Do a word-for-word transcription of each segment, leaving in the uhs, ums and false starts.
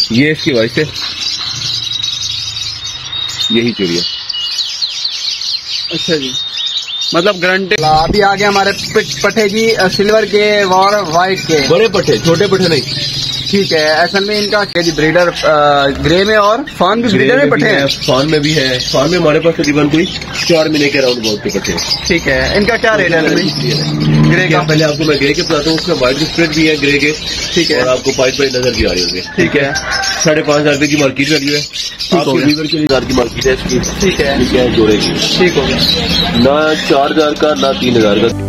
ये इसकी वॉइस है, यही चिड़िया। अच्छा जी, मतलब गारंटी। अभी आ गए हमारे पट्टे जी सिल्वर के और व्हाइट के। बड़े पट्टे, छोटे पट्टे नहीं। ठीक है, असल में इनका ब्रीडर ग्रे में और फान भी ब्रीडर में पट्टे हैं। फान में भी है, फान में हमारे पास तकरीबन कोई चार महीने के राउंड बहुत के पट्टे हैं। ठीक है, इनका क्या रेट है ग्रे का? पहले आपको मैं ग्रे के बताता हूँ, उसमें व्हाइट स्प्रेड भी है ग्रे के। ठीक है, और आपको पाइप पाइप नजर भी आ रही होगी। ठीक है, साढ़े पाँच हजार रुपए की मार्केट वैल्यू है, आपके लीवर के लिए हजार की मार्केट है इसकी। ठीक है, ठीक है, जोड़े की। ठीक हो गया, ना चार हजार का ना तीन हजार का।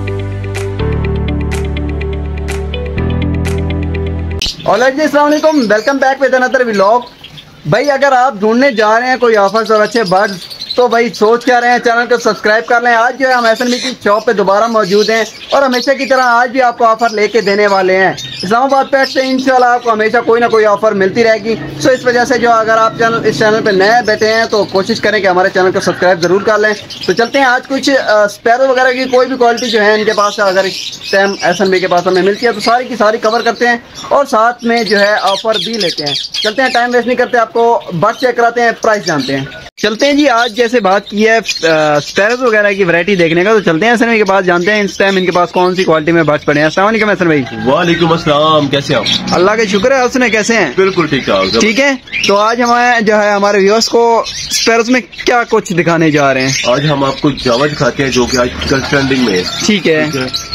ऑलराइट जी, अस्सलाम वालेकुम, welcome back with another vlog. भाई अगर आप ढूंढने जा रहे हैं कोई ऑफर्स और अच्छे बर्ड्स, तो भाई सोच क्या रहे हैं, चैनल को सब्सक्राइब कर लें। आज जो है हम एसएनबी की शॉप पे दोबारा मौजूद हैं और हमेशा की तरह आज भी आपको ऑफर लेके देने वाले हैं। इस्लामाबाद पेट से इंशाल्लाह आपको हमेशा कोई ना कोई ऑफर मिलती रहेगी। सो इस वजह से जो अगर आप चैनल इस चैनल पे नए बैठे हैं तो कोशिश करें कि हमारे चैनल को सब्सक्राइब जरूर कर लें। तो चलते हैं, आज कुछ स्पैरो वगैरह की कोई भी क्वालिटी जो है इनके पास अगर इस टाइम एसएनबी के पास हमें मिलती है तो सारी की सारी कवर करते हैं और साथ में जो है ऑफर भी लेते हैं। चलते हैं, टाइम वेस्ट नहीं करते, आपको बर्ड चेक कराते हैं, प्राइस जानते हैं। चलते हैं जी, आज जैसे बात की है स्पैरोज वगैरह की वैरायटी देखने का, तो चलते हैं एसएनबी के पास, जानते हैं इस टाइम इनके पास कौन सी क्वालिटी में बर्ड्स पड़े हैं। अस्सलाम वालेकुम एहसन भाई। वालेकुम अस्सलाम, कैसे आप? अल्लाह का शुक्र है, उसने कैसे हैं? बिल्कुल ठीक ठाक। ठीक है, तो आज हमारे जो है हमारे व्यूअर्स को स्पैरोज में क्या कुछ दिखाने जा रहे हैं? आज हम आपको जावा दिखाते हैं जो कि आज कल ट्रेंडिंग में है। ठीक है,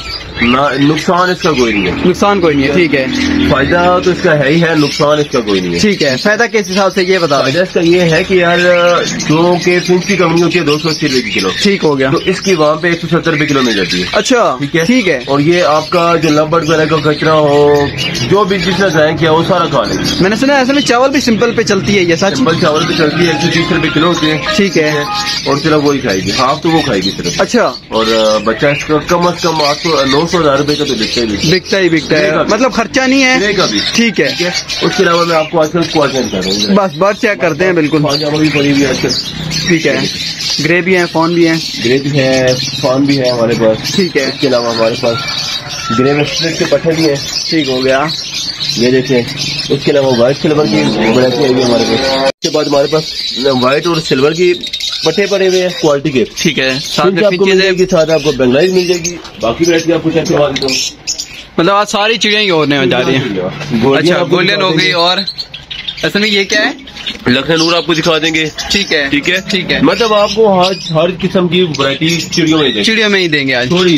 ना नुकसान इसका कोई नहीं है। नुकसान कोई नहीं है, ठीक है। फायदा तो इसका है ही है, नुकसान इसका कोई नहीं है। ठीक है, फायदा किस हिसाब से ये बता? फायदा इसका ये है कि यार जो के फिंच की कंपनी होती है दो सौ अस्सी रुपए की किलो। ठीक हो गया, तो इसकी वहाँ पे एक सौ सत्तर रुपए किलो मिल जाती है। अच्छा, ठीक है, ठीक है। और ये आपका जो लंबड़ वगैरह का कचरा हो, जो भी जिसने जाए किया वो सारा खा लेंगे। मैंने सुना है ऐसे में चावल भी सिंपल पे चलती है, ये सच? सिंपल चावल भी चलती है, एक सौ तीस रुपए किलो होते हैं। ठीक है, और सिर्फ वही खाएगी, हाफ तो वो खाएगी सिर्फ। अच्छा, और बच्चा इसका कम अज कम आठ सौ नौ सौ हजार रुपए का तो बिकता ही बिकता ही बिकता है, मतलब खर्चा नहीं है। का भी ठीक है। उसके अलावा मैं आपको आजकल क्वालिटी कर रहा हूँ, बस बर्ड चेक करते हैं। बिल्कुल, भी पड़ी हुई है आजकल। ठीक है, ग्रे भी है, फॉन भी है। ग्रे भी है, फॉन भी है हमारे पास। ठीक है, इसके अलावा हमारे पास ग्रे में स्प्लिट के पट्टे भी है। ठीक हो गया, ये देखें। उसके अलावा व्हाइट सिल्वर की वैरायटी आई है हमारे पास। उसके बाद हमारे पास व्हाइट और सिल्वर की पट्टे पड़े हुए हैं क्वालिटी के। ठीक है, साथ साथ आपको मिल जाएगी, साथ आपको बेंगलाइज मिल जाएगी, बाकी वैरायटी आपको चेक करवा देता हूँ। मतलब आज सारी चिड़िया ही होने जा रही हैं। अच्छा, गोल्डन हो गई, और असल में ये क्या है? लखनऊ आपको दिखा देंगे। ठीक है, ठीक है, ठीक है, मतलब आपको हर हर किस्म की वैरायटी चिड़ियों में चिड़ियों में ही देंगे आज। थोड़ी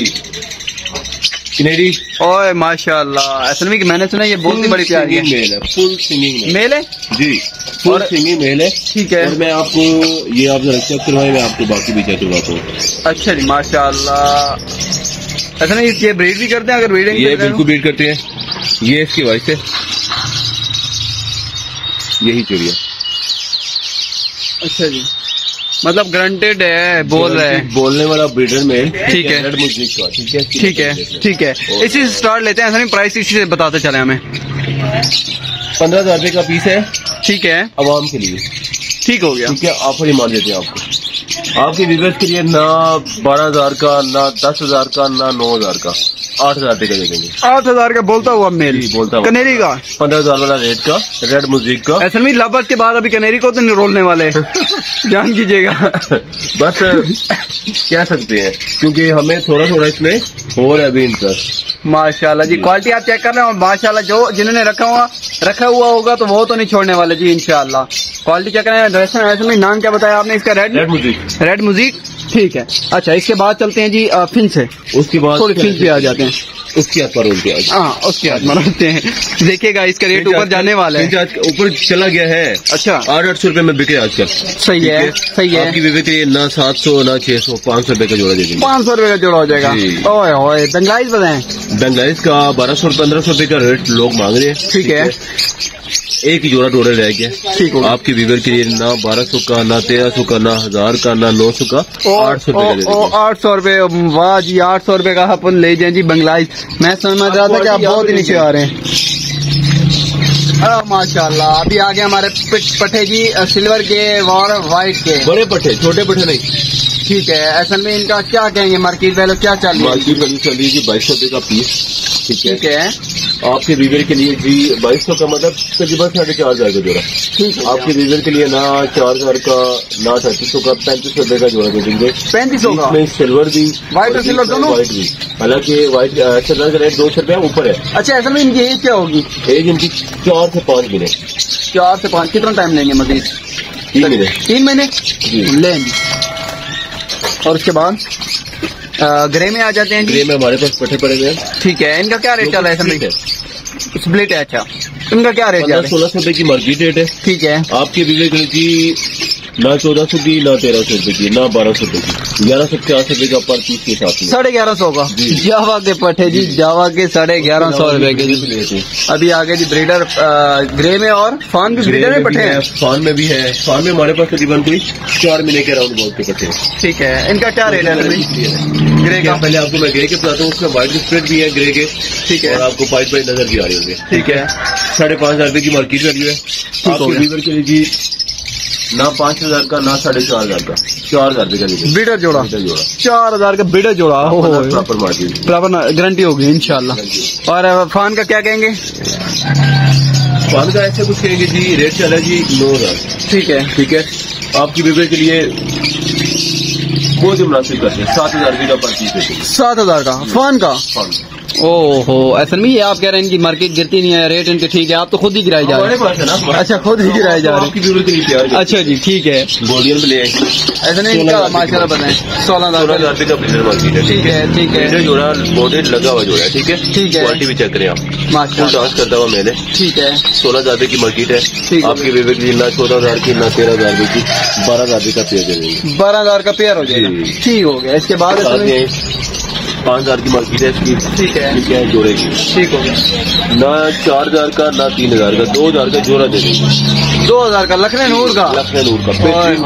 किनेरी, ओए माशाल्लाह, असल में मैंने सुना ये बहुत ही बड़ी प्यारी है। मेल है, फुल सिंगिंग मेल है जी, फुल सिंगिंग मेल है। ठीक है, और मैं आपको ये आप जरा चेक करवाए, मैं आपको बाकी भी चेक करवाता हूँ। अच्छा जी, माशाल्लाह। अच्छा नहीं, ये ब्रीड भी करते हैं? अगर ब्रीडिंग ये बिल्कुल ब्रीड करते हैं, ये इसकी वॉइस है, यही चिड़िया। अच्छा जी, मतलब गारंटेड है, बोल रहे हैं, बोलने वाला ब्रीडर मेल। ठीक है, रेड म्यूजिक का। ठीक है, ठीक है, ठीक है। इसी से स्टार्ट लेते हैं, प्राइस इसी से बताते चले हमें। पंद्रह हजार रुपए का पीस है। ठीक है, अवाम के लिए। ठीक हो गया, ठीक है, ऑफर ही मान देते हैं आपको, आपके व्यूअर्स के लिए। ना बारह हजार का, ना दस हजार का, ना नौ हजार का, आठ हजार रुपए का दे देंगे। आठ हजार का बोलता हुआ मेल, बोलता हुआ कनेरी का। पंद्रह हजार वाला रेट का, रेड म्यूजिक का। ऐसा नहीं, लबर्ड के बाद अभी कनेरी को तो नहीं रोलने वाले ध्यान कीजिएगा। बस कह सकते हैं, क्योंकि हमें थोड़ा थोड़ा इसमें हो रहा है अभी इंटरेस्ट। माशाल्लाह जी, क्वालिटी आप चेक कर रहे हो माशाल्लाह, जो जिन्होंने रखा हुआ रखा हुआ होगा तो वो तो नहीं छोड़ने वाले जी इंशाल्लाह। क्वालिटी चेक करें। ऐसे नाम क्या बताया आपने इसका? Red red music, red music. ठीक है, अच्छा, इसके बाद चलते हैं जी फिंच से। उसके बाद थोड़ी फिंच पे आ जाते हैं, उसके हाथ पर उनके आज हाँ उसके हाथ मरते हैं। देखिएगा इसका रेट ऊपर जाने वाला है, ऊपर चला गया है। अच्छा, आठ आठ सौ रुपए में बिके आजकल। सही है, सही है। आपकी बिक्री ना सात सौ ना छह सौ, पाँच सौ रुपए का जोड़ा दे देंगे। पाँच सौ रुपए का जोड़ा हो जाएगा। ओए ओए, बेंगलाइज बताएं? बेंगलाइज का बारह सौ पंद्रह सौ रुपए का रेट लोग मांग रहे हैं। ठीक है, एक ही जोड़ा जोड़े रह गया। ठीक है, आपकी व्यूअर के लिए ना बारह सौ का, ना तेरह सौ का, ना हजार का, ना नौ सौ का, आठ सौ रुपए। आठ सौ रुपए, वाह जी, आठ सौ रुपए का अपन ले जाए जी बेंगलाइज। मैं समझ रहा था कि आप बहुत ही नीचे आ रहे हैं। माशाल्लाह, अभी आ गए हमारे पट्टे जी सिल्वर के और व्हाइट के। बड़े पट्टे, छोटे पट्टे नहीं। ठीक है। असल में इनका क्या कहेंगे मार्केट वैल्यू क्या चल रही है? मार्केट वैल्यू चल रही है जी बाईस सौ रुपए का पीस। ठीक है, ठीक है। आपके वीवर के लिए जी बाईस सौ का मतलब तकरीबन साढ़े चार हजार का जोड़ा। ठीक है, आपके वीवर के लिए ना चार हजार का ना अड़तीस सौ का पैंतीस सौ रुपए का जोड़ा दे देंगे। पैंतीस सौ का इसमें सिल्वर भी, व्हाइट और सिल्वर दोनों? व्हाइट भी, हालांकि व्हाइट सिल्वर का रेट दो सौ रुपया ऊपर है। अच्छा, असल में इनकी एज क्या होगी? एज इनकी चार से पाँच महीने। चार से पाँच कितना टाइम लेंगे मजीद? तीन महीने। तीन महीने जी। लेंगे। और उसके बाद ग्रे में आ जाते हैं जी। ग्रे में हमारे पास पट्टे पड़े हुए हैं। ठीक है, इनका क्या रेट चल रहा है? ठीक है, स्प्लिट है। अच्छा, इनका क्या रेट चल रहा है? सोलह सौ रुपए की मार्केट रेट है। ठीक है। आपके वीवर की ना चौदह सौ की, ना तेरह सौ रुपए की, ना बारह सौ रुपए की, ग्यारह सौ पचास रुपए का पर पीस के साथ में। साढ़े ग्यारह सौ का जावा के पट्टे जी, जावा के साढ़े ग्यारह सौ रुपए के। अभी आगे जी ब्रीडर ग्रे में और फान भी ब्रीडर में पट्टे हैं। फान में भी है। फान में हमारे पास तकरीबन कोई चार महीने के राउंड बहुत के पट्टे हैं। ठीक है, इनका क्या रेट है ग्रे का? पहले आपको मैं ग्रे के बताता हूँ, उसमें व्हाइट स्प्रेड भी है ग्रे के। ठीक है, और आपको पाइप पाइप नजर भी आ रही होंगे। ठीक है, साढ़े पाँच हजार रुपए की मार्केट वैल्यू है। आपके वीवर के लिए जी ना पाँच हजार का, ना साढ़े चार हजार का, चार हजार रुपए का बीडर जोड़ा। जोड़ा चार हजार का बीडर जोड़ा। प्रॉपर मार्केट, प्रॉपर गारंटी होगी इंशाल्लाह। और फान का क्या कहेंगे? फान का ऐसे कुछ कहेंगे जी, रेट चल रहा है जी नौ हजार। ठीक है, ठीक है, आपकी वीवर के लिए बहुत ही मुनासिब करते हैं, सात हजार रुपये का पर पीस देते हैं। सात हजार का फान का? फान। ओहो, असल में ये आप कह रहे हैं इनकी मार्केट गिरती नहीं है, रेट इनके ठीक है, आप तो खुद ही गिराए जा रहे हैं। अच्छा, खुद ही गिराए जा रहे हैं। अच्छा जी, ठीक है। गोल्डियन भी ले ऐसा नहीं, इनका माशाल्लाह बताएं सोलह हजार सोलह हजार रुपये का ब्रीडर मार्केट है। ठीक है, ठीक है। ब्रीडर जोड़ा बॉडी लगा हुआ जोड़ा है। ठीक है, ठीक है। क्वालिटी भी चेक करें आप, माशाल्लाह डांस करता हुआ मैंने। ठीक है, सोलह हजार रुपये की मार्केट है। ठीक है। आपके वीवर के लिए ना चौदह हजार की, ना तेरह हजार रुपये की, बारह हजार रुपये का पेयर दे देंगे। बारह हजार का पेयर हो जाएगा। ठीक हो गया। इसके बाद पाँच हजार की मार्केट है इसकी। ठीक है, ठीक है, जोड़े की। ठीक हो गया। ना चार हजार का, ना तीन हजार का, दो हजार का जोड़ा दे देंगे। दो हजार का लखनऊ नूर का? लखनऊ नूर का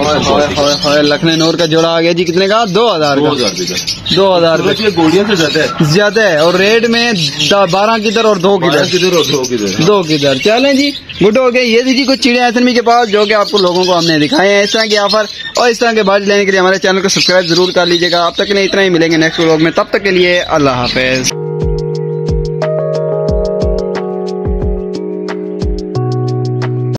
लखनऊ नूर का जोड़ा आ गया जी। कितने का? दो हजार दो हजार रुपये का। दो हजार गोल्डियन से ज्यादा है, ज्यादा है। और रेट में बारह किधर और दो किधर? किधर और दो किधर? दो किधर। चलें जी, गुड हो गए। ये देखिए कुछ चिड़िया एसएनबी के पास जो कि आपको लोगों को हमने दिखाए हैं। इस तरह की ऑफर और इस तरह के बाज लेने के लिए हमारे चैनल को सब्सक्राइब जरूर कर लीजिएगा। अब तक के लिए इतना ही, मिलेंगे नेक्स्ट व्लॉग में। तब तक के लिए अल्लाह हाफिज।